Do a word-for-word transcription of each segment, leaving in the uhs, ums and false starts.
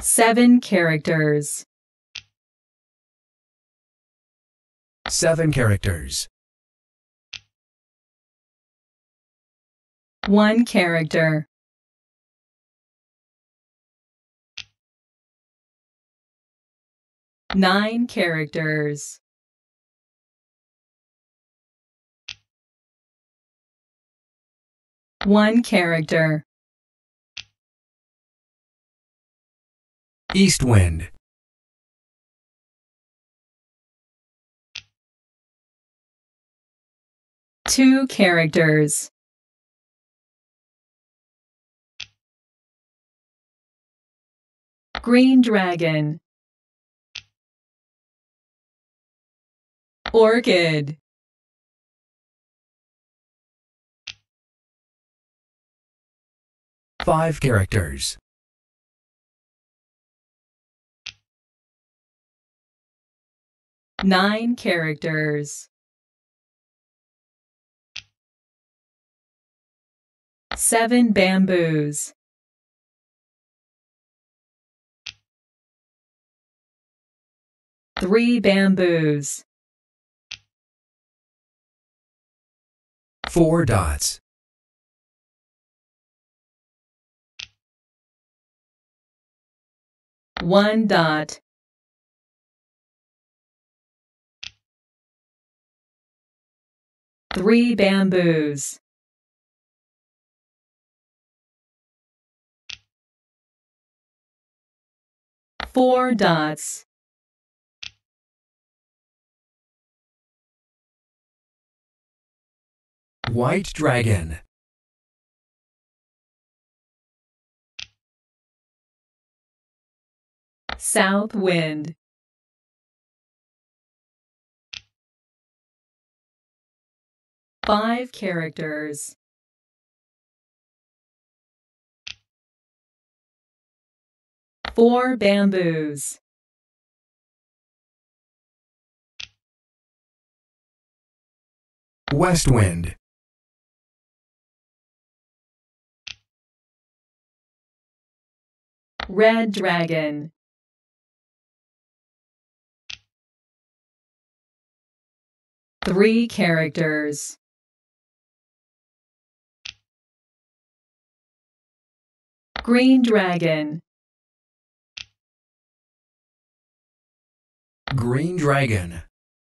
Seven characters. Seven characters. One character. Nine characters. One character. East wind. Two characters. Green dragon. Orchid. Five characters. Nine characters. Seven bamboos. Three bamboos. Four dots. One dot. Three bamboos. Four dots. White dragon. South wind. Five characters. Four bamboos. West wind. Red dragon. Three characters. Green dragon. Green dragon.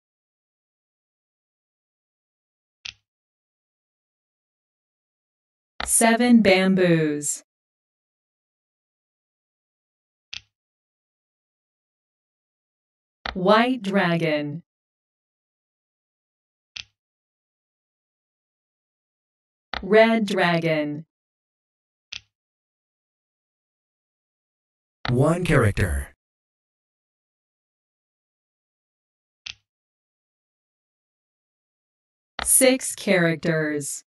Seven bamboos. White dragon. Red dragon. One character. Six characters.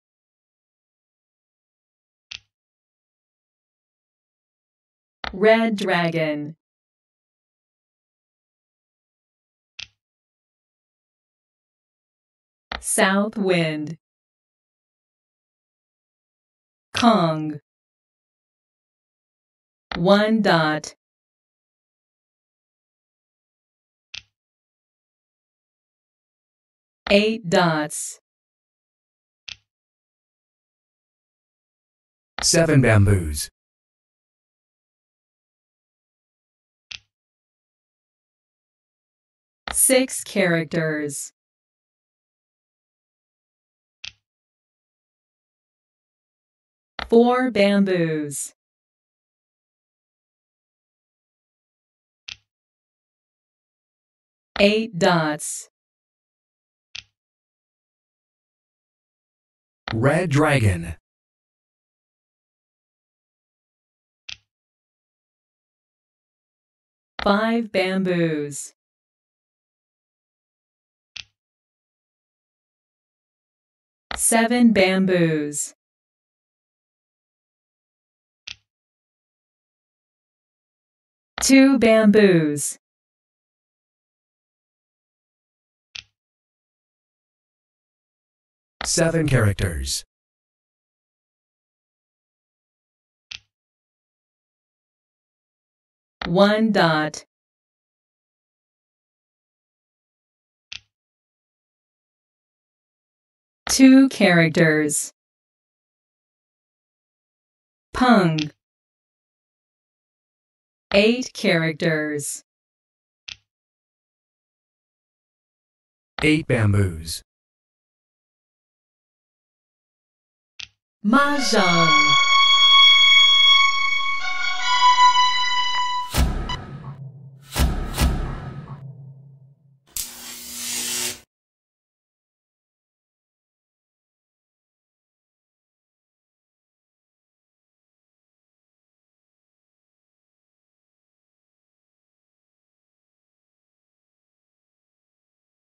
Red dragon. South wind. Kong. One dot. Eight dots. Seven bamboos. Six characters. Four bamboos. Eight dots. Red dragon. Five bamboos. Seven bamboos. Two bamboos. Seven characters. One dot. Two characters. Pung. Eight characters. Eight bamboos. Mahjong.